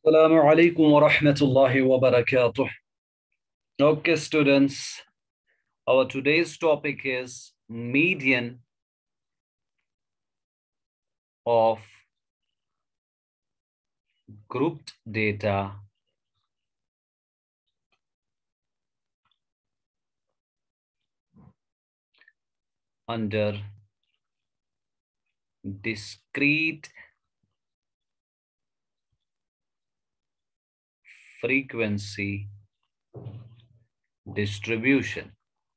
Assalamu alaikum wa rahmatullahi wa barakatuh. Okay, students, our today's topic is median of grouped data under discrete frequency distribution.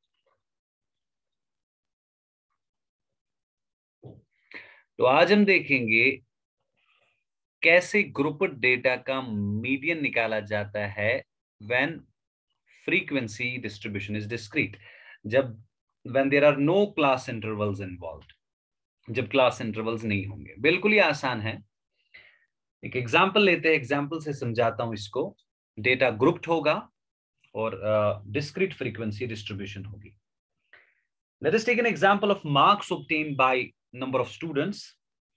तो आज हम देखेंगे कैसे group data का median निकाला जाता है when frequency distribution is discrete, जब when there are no class intervals involved, जब क्लास इंटरवल्स नहीं होंगे। बिल्कुल ही आसान है। एक एग्जांपल लेते हैं, एग्जांपल से समझाता हूं इसको। डेटा ग्रुप्ड होगा और डिस्क्रीट फ्रीक्वेंसी डिस्ट्रीब्यूशन होगी। Let us take an example of marks obtained by number of students.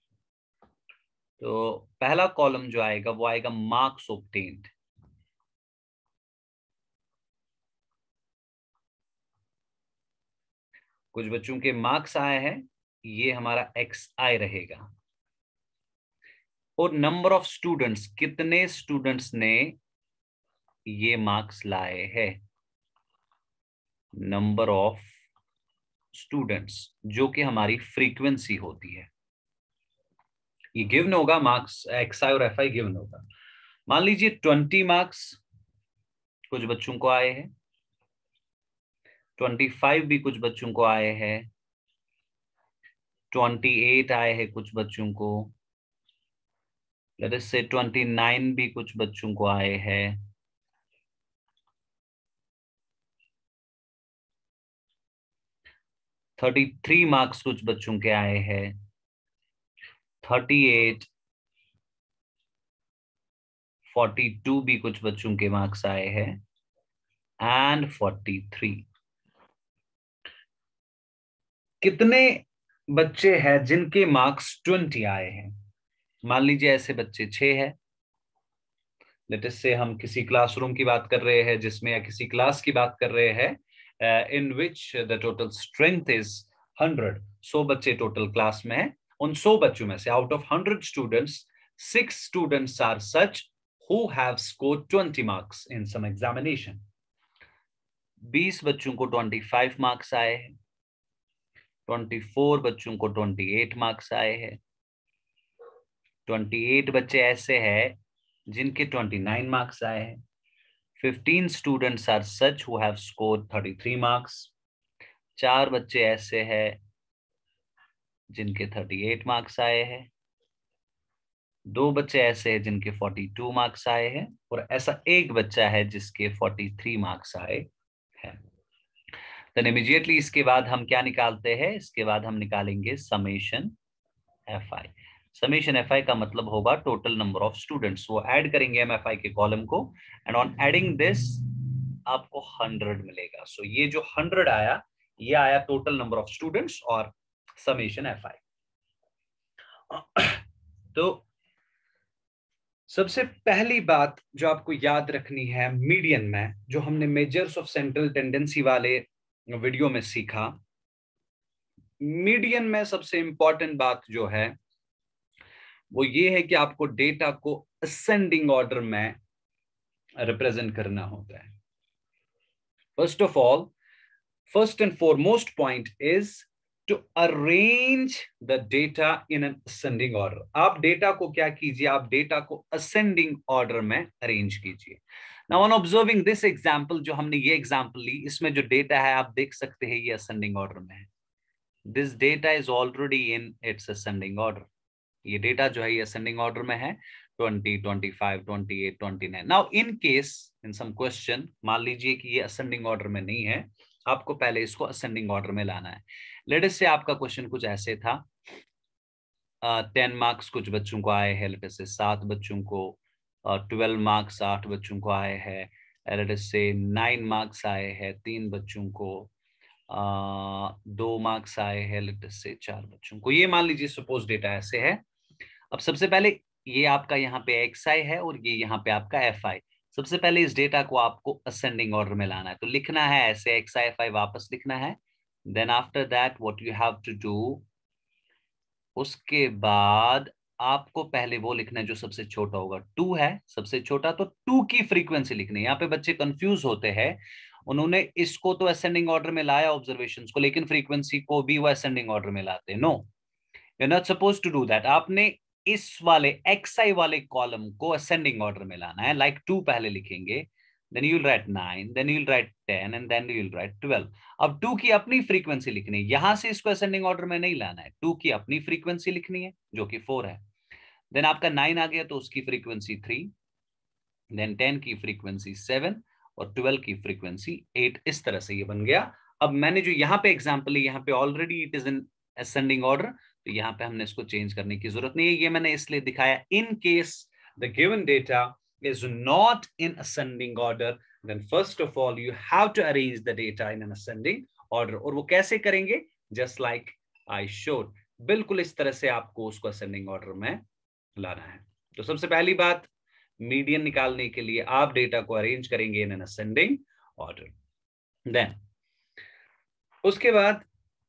तो पहला कॉलम जो आएगा वो आएगा मार्क्स ऑब्टेन्ड। कुछ बच्चों के मार्क्स आए हैं, ये हमारा XI रहेगा। और नंबर ऑफ स्टूडेंट्स, कितने स्टूडेंट्स ने ये मार्क्स लाए हैं, नंबर ऑफ स्टूडेंट्स, जो कि हमारी फ्रीक्वेंसी होती है। ये गिवन होगा, मार्क्स XI और FI गिवन होगा। मान लीजिए 20 मार्क्स कुछ बच्चों को आए हैं, 25 भी कुछ बच्चों को आए हैं, 28 आए हैं कुछ बच्चों को, लेट अस से 29 भी कुछ बच्चों को आए हैं, 33 मार्क्स कुछ बच्चों के आए हैं, 38, 42 भी कुछ बच्चों के मार्क्स आए हैं एंड 43। कितने बच्चे हैं जिनके मार्क्स 20 आए हैं? मान लीजिए ऐसे बच्चे 6 हैं। लेट अस से हम किसी क्लासरूम की बात कर रहे हैं जिसमें, या किसी क्लास की बात कर रहे हैं in which the total strength is 100। 100 बच्चे टोटल क्लास में है। उन 100 बच्चों में से out of 100 students 6 students are such who have scored 20 marks in some examination. 20 बच्चों को 25 मार्क्स आए हैं, 24 बच्चों को 28 मार्क्स आए हैं, 28 बच्चे ऐसे हैं जिनके 29 मार्क्स आए हैं, 15 students are such who have scored 33 marks. 4 बच्चे ऐसे हैं जिनके 38 मार्क्स आए हैं, 2 बच्चे ऐसे हैं जिनके 42 मार्क्स आए हैं, और ऐसा एक बच्चा है जिसके 43 मार्क्स आए हैं। तो इमीडिएटली इसके बाद हम क्या निकालते हैं? इसके बाद हम निकालेंगे समेशन FI। समेशन FI का मतलब होगा टोटल नंबर ऑफ स्टूडेंट्स। वो ऐड करेंगे हम FI के कॉलम को, एंड ऑन एडिंग दिस आपको 100 मिलेगा। सो ये जो 100 आया, ये आया टोटल नंबर ऑफ स्टूडेंट्स और समेशन FI। तो सबसे पहली बात जो आपको याद रखनी है मीडियन में, जो हमने मेजर्स ऑफ सेंट्रल टेंडेंसी वाले वीडियो में सीखा, मीडियन में सबसे इंपॉर्टेंट बात जो है वो ये है कि आपको डेटा को असेंडिंग ऑर्डर में रिप्रेजेंट करना होता है। First of all, first and foremost point is to arrange the data in an ascending order. आप डेटा को क्या कीजिए? आप डेटा को असेंडिंग ऑर्डर में अरेंज कीजिए। Now on observing this example, जो हमने ये एग्जांपल ली, इसमें जो डेटा है आप देख सकते हैं ये असेंडिंग ऑर्डर में है। This data is already in its ascending order. ये डेटा जो है ये असेंडिंग ऑर्डर में है, 20, 25, 28, 29। Now in case in some question, मान लीजिए कि ये असेंडिंग ऑर्डर में नहीं है, आपको पहले इसको असेंडिंग ऑर्डर में लाना है। लेट अस से आपका क्वेश्चन कुछ ऐसे था, 10 मार्क्स कुछ बच्चों को आए हैं, लेट अस से 7 बच्चों को, 12 मार्क्स 8 बच्चों को आए हैं, लेट अस से 9 मार्क्स आए हैं 3 बच्चों को, 2 मार्क्स आए हैं लेट अस से 4 बच्चों को। ये मान लीजिए सपोज डेटा ऐसे है। अब सबसे पहले ये आपका यहाँ पे xi है और ये यहाँ पे आपका fi। सबसे पहले इस डेटा को आपको असेंडिंग ऑर्डर में लाना है, तो लिखना है ऐसे xi fi वापस लिखना है। Then after that what you have to do, उसके बाद आपको पहले वो लिखना है जो सबसे छोटा होगा। 2 है सबसे छोटा, तो 2 की फ्रीक्वेंसी लिखनी है। यहाँ पे बच्चे कंफ्यूज होते हैं, उन्होंने इसको तो असेंडिंग ऑर्डर में लाया ऑब्जर्वेशंस को, लेकिन फ्रीक्वेंसी को भी वो असेंडिंग ऑर्डर में लाते हैं। No, you are not suppose to do that. आपने इस वाले xi वाले कॉलम को असेंडिंग ऑर्डर में लाना है। लाइक 2 पहले लिखेंगे, then you'll write 9, then you'll write 10 and then you'll write 12। अब 2 की अपनी फ्रीक्वेंसी लिखनी है, यहां से इसको असेंडिंग ऑर्डर में नहीं लाना है। 2 की अपनी फ्रीक्वेंसी लिखनी है जो कि 4 है। देन आपका 9 आ गया तो उसकी फ्रीक्वेंसी 3, देन 10 की फ्रीक्वेंसी 7 और 12 की फ्रीक्वेंसी 8। इस तरह से ये बन गया। अब मैंने जो यहाँ पे एग्जाम्पल है, यहाँ पे already it is in ascending order, तो यहाँ पे हमने इसको चेंज करने की जरूरत नहीं है। ये मैंने इसलिए दिखाया, in case the given data is not in ascending order, then first of all you have to arrange the data in an ascending order। और वो कैसे करेंगे? Just like I showed, बिल्कुल इस तरह से आपको उसको ascending order में लाना है। तो सबसे पहली बात, मीडियन निकालने के लिए आप डेटा को अरेंज करेंगे in an ascending order। Then उसके बाद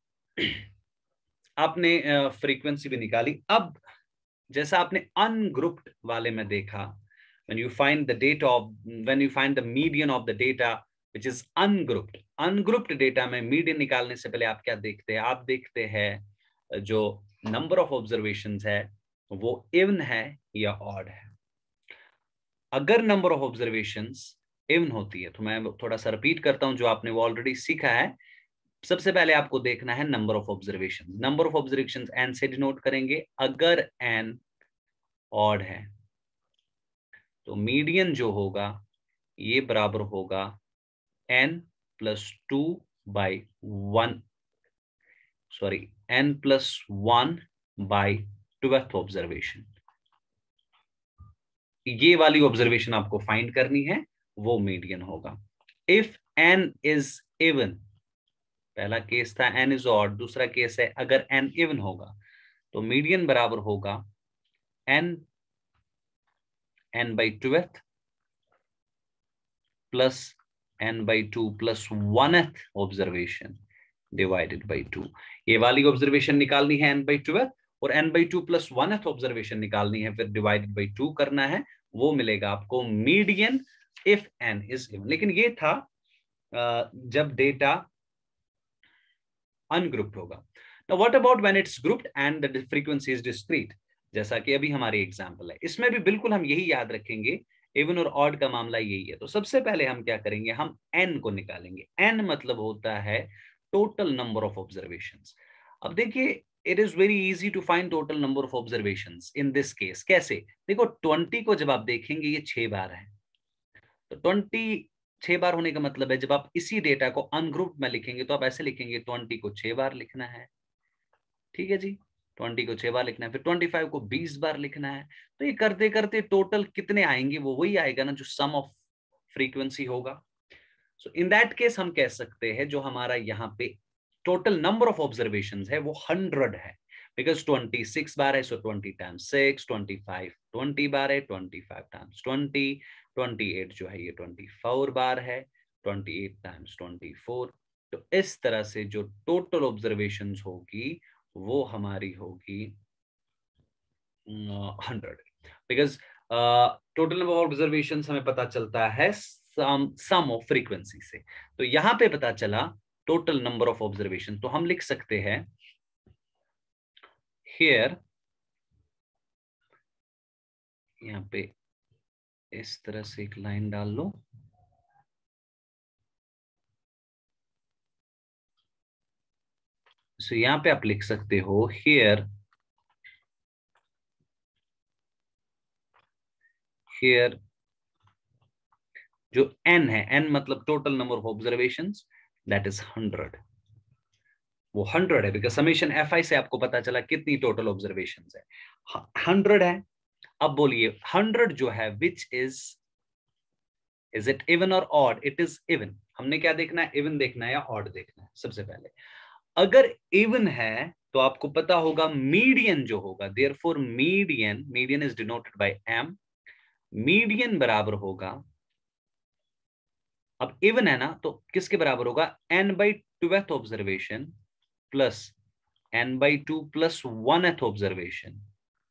आपने फ्रीक्वेंसी भी निकाली। अब जैसा आपने अनग्रुप्ड वाले में देखा, when you find the data of, when you find the median of the data which is ungrouped data में मीडियन निकालने से पहले आप क्या देखते हैं? आप देखते हैं जो नंबर ऑफ ऑब्जर्वेशंस है वो इवन है या ऑड है। अगर नंबर ऑफ ऑब्जर्वेशंस इवन होती है, तो मैं थोड़ा सा रिपीट करता हूं जो आपने वो ऑलरेडी सीखा है। सबसे पहले आपको देखना है number of observation. Number of observation n से डिनोट करेंगे। अगर एन ऑड है तो मीडियन जो होगा ये बराबर होगा n plus 2 by 1, sorry n plus 1 by 12th observation. ये वाली ऑब्जर्वेशन आपको फाइंड करनी है, वो मीडियन होगा। इफ n इज इवन, पहला केस था n इज ऑड, दूसरा केस है अगर n इवन होगा तो मीडियन बराबर होगा n बाई 12th plus n by 2 plus 1th observation divided by 2। ये वाली ऑब्जर्वेशन निकालनी है n बाई 12 और n by 2 plus 1th observation निकालनी है, फिर डिवाइडेड बाई 2 करना है, वो मिलेगा आपको median if n is even. लेकिन ये था जब डेटा अनग्रुप्ड होगा। Now what about when it's grouped and the frequency is discrete, जैसा कि अभी हमारी एग्जांपल है, इसमें भी बिल्कुल हम यही याद रखेंगे। इवन और ऑड का मामला यही है। तो सबसे पहले हम क्या करेंगे, हम n को निकालेंगे। n मतलब होता है टोटल नंबर ऑफ ऑब्जर्वेशंस। अब देखिए, it is very easy to find total number of observations in this case. कैसे? देखो 20 को जब आप देखेंगे ये 6 बार है, तो 20 6 बार होने का मतलब है जब आप इसी डेटा को अनग्रुप्ड में लिखेंगे तो आप ऐसे लिखेंगे 20 को 6 बार लिखना है, ठीक है जी। 20 को 6 बार लिखना है, फिर 25 को 20 बार लिखना है। तो ये करते करते टोटल कितने आएंगे, वो वही आएगा ना जो सम ऑफ फ्रीक्वेंसी होगा। सो इन दैट केस हम कह सकते हैं जो हमारा यहाँ पे टोटल नंबर ऑफ ऑब्जर्वेशंस है वो 100 है, बिकॉज 26 बार है, सो 20 टाइम्स 6, 25 20 बार है, 25 टाइम्स 20, 28 जो है ये 24 बार है, 28 टाइम्स 24। तो इस तरह से जो टोटल ऑब्जर्वेशंस होगी वो हमारी होगी 100, because total number of observations हमें पता चलता है सम ऑफ फ्रीक्वेंसी से। तो यहां पे पता चला टोटल नंबर ऑफ ऑब्जर्वेशन, तो हम लिख सकते हैं हियर, यहां पे इस तरह से एक लाइन डाल लो। सो यहां पे आप लिख सकते हो हियर जो n है, n मतलब total number of observations, that is 100। वो 100 है बिकॉज समेशन fi से आपको पता चला कितनी टोटल ऑब्जर्वेशंस है, 100 है। अब बोलिए 100 जो है विच इज इट इवन और ऑड? It is even. हमने क्या देखना है, इवन देखना है या ऑड देखना है? सबसे पहले अगर इवन है तो आपको पता होगा मीडियन जो होगा, therefore median is denoted by m, median बराबर होगा, अब इवन है ना तो किसके बराबर होगा, n/12th observation plus n/2 plus 1th observation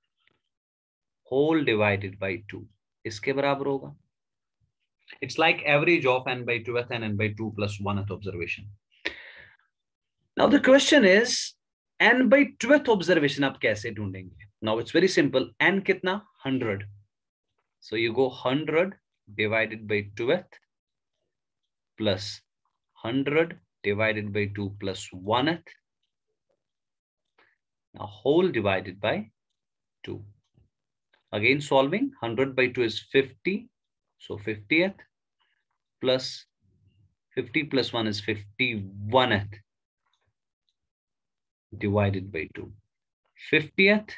whole divided by 2, इसके बराबर होगा. It's like average of n/12th and n/2 plus 1th observation. Now the question is n/12th observation आप कैसे ढूंढेंगे. Now it's very simple, n कितना 100, so you go 100 divided by 12th plus 100 divided by 2 plus 1th, now whole divided by 2. Again solving, 100 by 2 is 50, so 50th plus 50 plus 1 is 51th divided by 2. 50th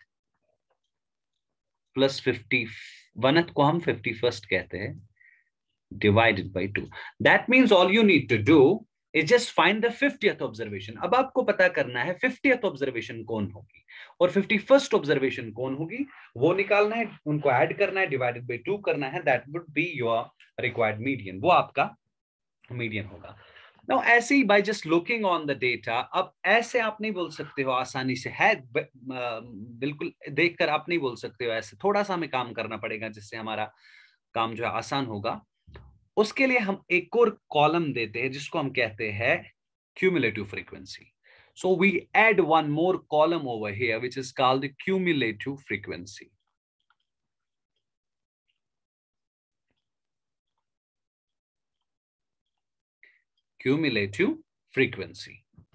plus 51th को हम 51st कहते हैं, divided by 2. That means all you need to do is just find the 50th observation. अब आपको पता करना है 50th observation कौन होगी और 51st observation कौन होगी, वो निकालना है, उनको ऐड करना है, divided by 2 करना है. That would be your required median. वो आपका median होगा. Now ऐसे ही by just looking on the data, अब ऐसे आप नहीं बोल सकते हो आसानी से, है बिल्कुल देखकर आप नहीं बोल सकते हो ऐसे, थोड़ा सा हमें काम करना पड़ेगा जिससे हमारा काम जो है आसान होगा. उसके लिए हम एक और कॉलम देते हैं जिसको हम कहते हैं cumulative frequency. So we add one more column over here which is called the cumulative frequency. Cumulative frequency.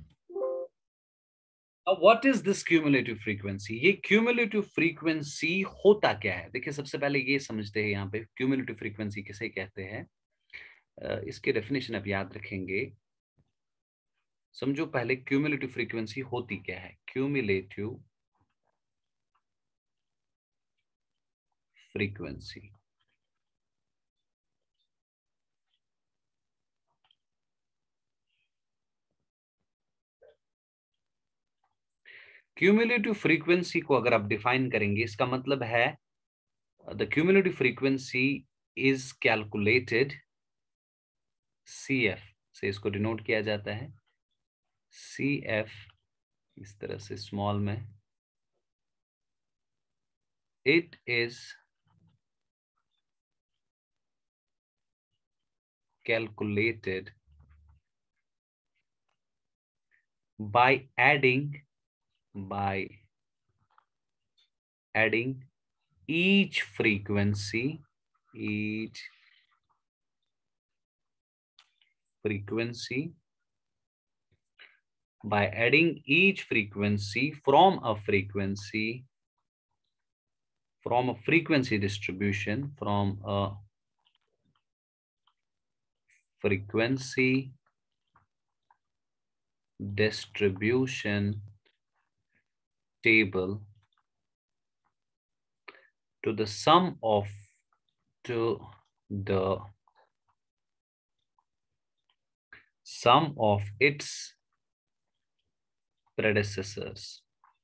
Now what is this cumulative frequency? ये cumulative frequency होता क्या है. देखिए सबसे पहले ये समझते हैं यहाँ पे cumulative frequency किसे कहते हैं. इसके डेफिनेशन आप याद रखेंगे. समझो पहले क्यूमुलेटिव फ्रीक्वेंसी होती क्या है. क्यूमुलेटिव फ्रीक्वेंसी क्यूमुलेटिव फ्रीक्वेंसी को अगर आप डिफाइन करेंगे, इसका मतलब है the cumulative frequency is calculated, CF से इसको डिनोट किया जाता है. CF इस तरह से स्मॉल में, it is calculated by adding each frequency by adding each frequency from a frequency distribution, from a frequency distribution table to the sum of its predecessors.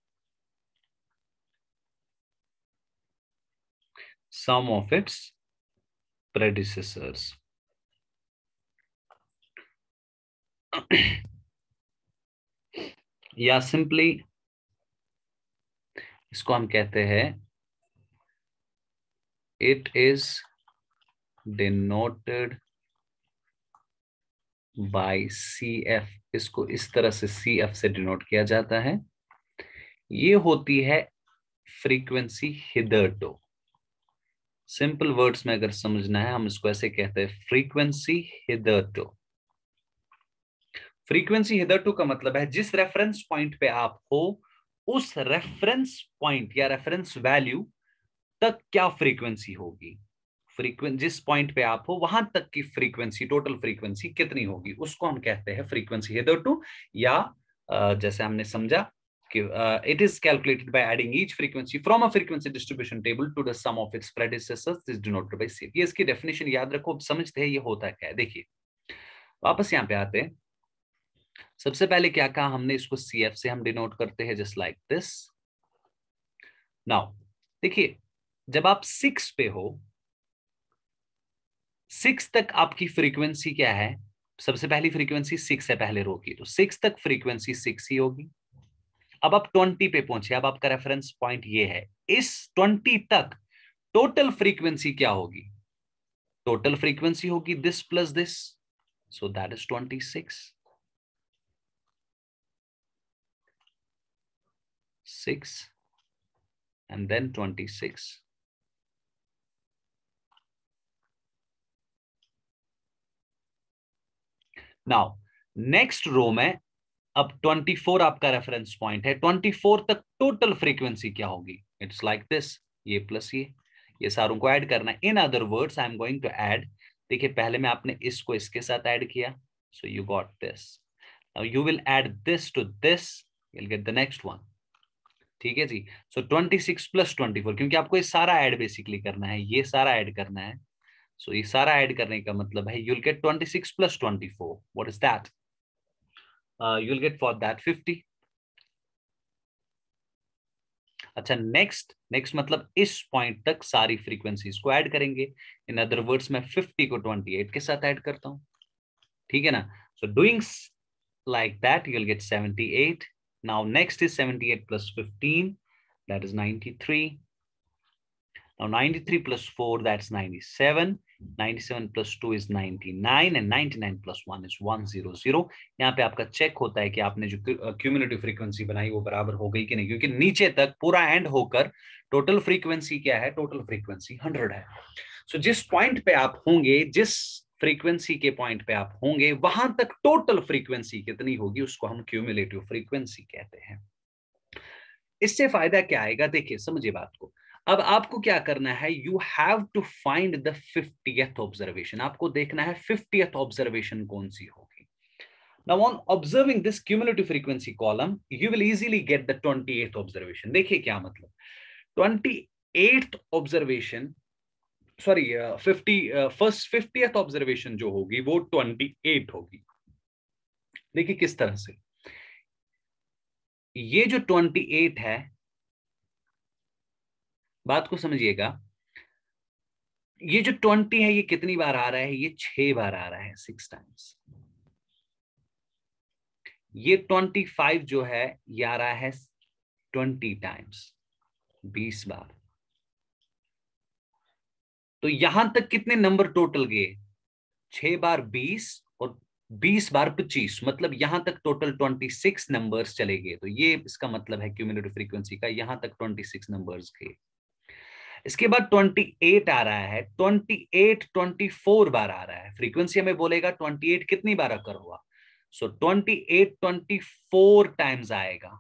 Sum of its predecessors. या simply इसको हम कहते हैं it is denoted by CF. इसको इस तरह से CF से डिनोट किया जाता है. ये होती है फ्रीक्वेंसी हिदरटो. सिंपल वर्ड्स में अगर समझना है हम इसको ऐसे कहते हैं फ्रीक्वेंसी हिदरटो. फ्रीक्वेंसी हिदरटो का मतलब है जिस रेफरेंस पॉइंट पे आप हो उस रेफरेंस पॉइंट या रेफरेंस वैल्यू तक क्या फ्रीक्वेंसी होगी. जिस पॉइंट पे आप हो वहां तक की फ्रीक्वेंसी, टोटल फ्रीक्वेंसी कितनी होगी, उसको हम कहते हैं फ्रीक्वेंसी हिदरटो. या जैसे हमने समझा कि it is calculated by adding each frequency from a frequency distribution table to the sum of its predecessors is denoted by CF. ये इसकी डेफिनेशन याद रखो. समझते हैं ये होता क्या है. देखिए वापस यहाँ पे आते हैं. सबसे पहले क्या कहा हमने, इसको CF से हम डिनोट करते हैं, जस्ट लाइक दिस। नाउ देखिए, जब आप 6 पे हो, 6 तक आपकी फ्रीक्वेंसी क्या है, सबसे पहली फ्रीक्वेंसी 6 है पहले रो की, तो 6 तक फ्रीक्वेंसी 6 ही होगी। अब आप 20 पे पहुंचे, अब आपका रेफरेंस पॉइंट ये है, इस 20 तक टोटल फ्रीक्वेंसी क्या होगी, टोटल फ्रीक्वेंसी होगी this plus this, so that is 26। 6 and then 26. Now next row में अब 24 आपका रेफरेंस पॉइंट है, 24 तक टोटल फ्रीक्वेंसी क्या होगी, इट्स लाइक दिस, ये प्लस ये सारों को ऐड करना है। In other words I am going to add, देखिए पहले में आपने इसको इसके साथ ऐड किया, so you got this, now you will add this to this, you will get the next one. ठीक है जी, सो 26 प्लस 24, क्योंकि आपको ये सारा ऐड बेसिकली करना है, ये सारा ऐड करना है, सो ये सारा ऐड करने का मतलब है you'll get 26 plus 24. What is that? You'll get for that 50. अच्छा, नेक्स्ट मतलब इस पॉइंट तक सारी फ्रीक्वेंसीज को ऐड करेंगे। इन अदर वर्ड्स मैं 50 को 28 के साथ ऐड करता हूं, ठीक है ना। So doing like that you'll get 78. Now next is 78 plus 15, that is 93. Now 93 plus 4, that's 97. 97 plus 2 is 99 and 99 plus 1 is 100. यहाँ पे आपका चेक होता है कि आपने जो क्यूमुलेटिव फ्रीक्वेंसी बनाई वो बराबर हो गई कि नहीं, क्योंकि नीचे तक पूरा एंड होकर टोटल फ्रीक्वेंसी क्या है, टोटल फ्रीक्वेंसी 100 है। सो जिस पॉइंट पे आप होंगे, जिस फ्रीक्वेंसी के पॉइंट पे आप होंगे, वहां तक टोटल फ्रीक्वेंसी कितनी होगी उसको हम क्यूमुलेटिव फ्रीक्वेंसी कहते हैं। इससे फायदा क्या आएगा, देखिए समझिए बात को। अब आपको क्या करना है, you have to find the 50th observation, आपको देखना है 50th ऑब्जर्वेशन कौन सी होगी। Now on observing this cumulative frequency column, you will easily get the 28th observation. देखिए क्या मतलब, 28th observation, sorry 50th observation जो होगी वो 28 होगी। देखिए किस तरह से, ये जो 28 है, बात को समझिएगा, ये जो 20 है ये कितनी बार आ रहा है, ये 6 बार आ रहा है, 6 टाइम्स। ये 25 जो है ये आ रहा है 20 टाइम्स, 20 बार। तो यहां तक कितने नंबर टोटल गए, 6 बार 20 और 20 बार 25, मतलब यहां तक टोटल 26 नंबर्स चले गए। तो ये इसका मतलब है क्यूमुलेटिव फ्रीक्वेंसी का, यहां तक 26 नंबर्स गए। इसके बाद 28 आ रहा है, 28 24 बार आ रहा है। फ्रीक्वेंसी हमें बोलेगा 28 कितनी बार अकर हुआ, सो 28 24 टाइम्स आएगा,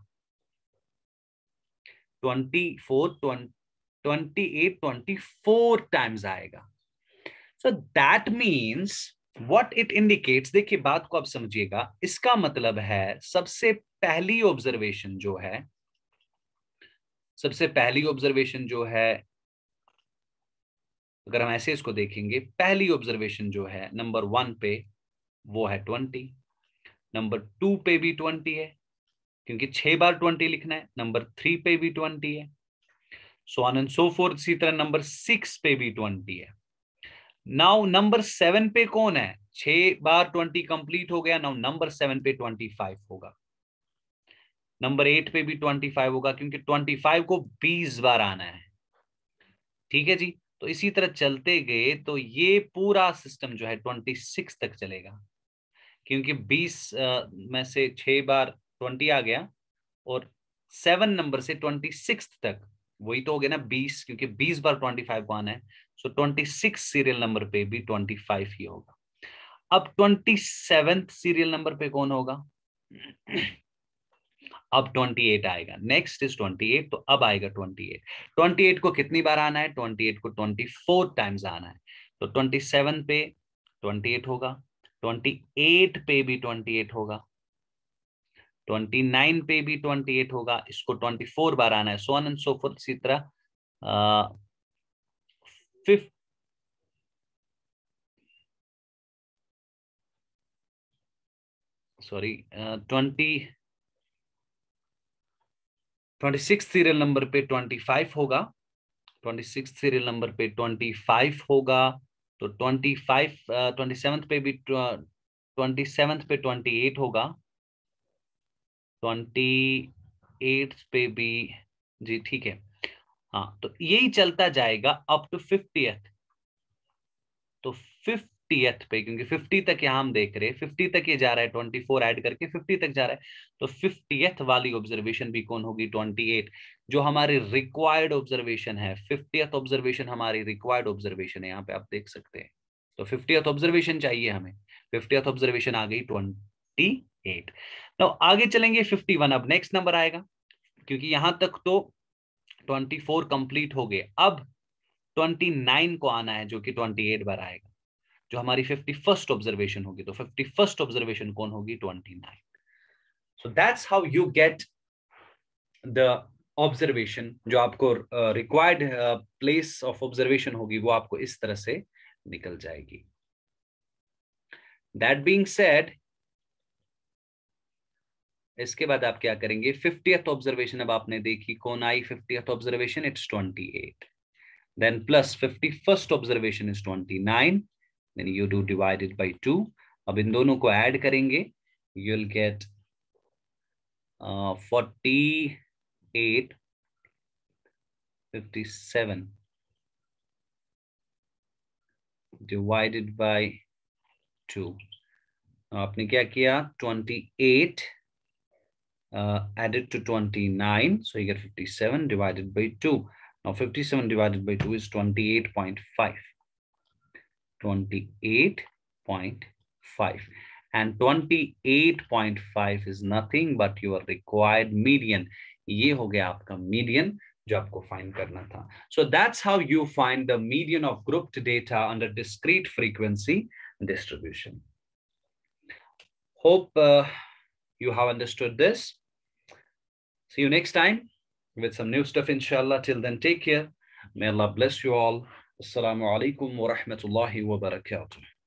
28 24 टाइम्स आएगा। So that means what it indicates, देखिए बात को आप समझिएगा, इसका मतलब है सबसे पहली ऑब्जर्वेशन जो है, सबसे पहली ऑब्जर्वेशन जो है, अगर हम ऐसे इसको देखेंगे, पहली ऑब्जर्वेशन जो है नंबर 1 पे वो है 20, नंबर 2 पे भी 20 है क्योंकि 6 बार 20 लिखना है, नंबर 3 पे भी 20 है, so on and so forth. इसी तरह नंबर 6 पे भी 20 है। नाउ नंबर 7 पे कौन है, 6 बार 20 कंप्लीट हो गया, नाउ नंबर 7 पे 25 होगा, नंबर 8 पे भी 25 होगा क्योंकि 25 को 20 बार आना है। ठीक है जी, तो इसी तरह चलते गए तो ये पूरा सिस्टम जो है 26 तक चलेगा, क्योंकि 20 में से 6 बार 20 आ गया और 7 नंबर से 26 तक वही तो हो गया ना 20, क्योंकि 20 बार 25 को आना है, सो 26 सीरियल नंबर पे भी 25 ही होगा। अब 27 सीरियल नंबर पे कौन होगा, अब 28 आएगा, नेक्स्ट इज 28, तो अब आएगा 28। 28 को कितनी बार आना है, 28 को 24 टाइम्स आना है, तो 27 पे 28 होगा, 28 पे भी 28 होगा, 29 पे भी 28 होगा, इसको 24 बार आना है, so on and so forth. इसी तरह फिफ्थ, सॉरी 26 सीरियल नंबर पे 25 होगा, 26 सीरियल नंबर पे 25 होगा, तो 25 27 पे भी 27 पे 28 होगा, 28 पे भी, जी ठीक है। हाँ, तो यही चलता जाएगा अप टू 50th। तो 50th पे, क्योंकि 50 तक यहां हम देख रहे हैं, 50 तक ये जा रहा है, 24 ऐड करके 50 तक जा रहा है, तो 50th वाली ऑब्जर्वेशन भी कौन होगी? 28, जो हमारी रिक्वायर्ड ऑब्जर्वेशन है। 50th ऑब्जर्वेशन हमारी रिक्वायर्ड ऑब्जर्वेशन है, यहाँ पे आप देख सकते हैं। तो 50th ऑब्जर्वेशन चाहिए हमें, 50th ऑब्जर्वेशन आ गई 28। तो आगे चलेंगे 51, अब नेक्स्ट नंबर आएगा, क्योंकि यहां तक तो 24 कंप्लीट हो गए, अब 29 को आना है, जो कि 28 बार आएगा, जो हमारी 51st ऑब्जर्वेशन होगी। तो 51st ऑब्जर्वेशन कौन होगी? 29। So that's how you get the observation. जो आपको रिक्वायर्ड प्लेस ऑफ ऑब्जर्वेशन होगी, वो आपको इस तरह से निकल जाएगी। दैट बीइंग सेड, इसके बाद आप क्या करेंगे? 50th ऑब्जर्वेशन अब आपने देखी, कौन आई 50th observation? It's 28। then plus 51st observation is 29, then you do divided by 2। अब इन दोनों को ऐड करेंगे, you'll get 48, 57 divided by 2। आपने क्या किया? 28 added to 29, so you get 57 divided by 2। Now 57 divided by 2 is 28.5, 28.5, and 28.5 is nothing but your required median। ये हो गया आपका मीडियन जो आपको फाइंड करना था। So that's how you find the median of grouped data under discrete frequency distribution। Hope you have understood this। See you next time with some new stuff, inshallah. Till then, take care. May Allah bless you all. Assalamu alaikum wa rahmatullahi wa barakatuh.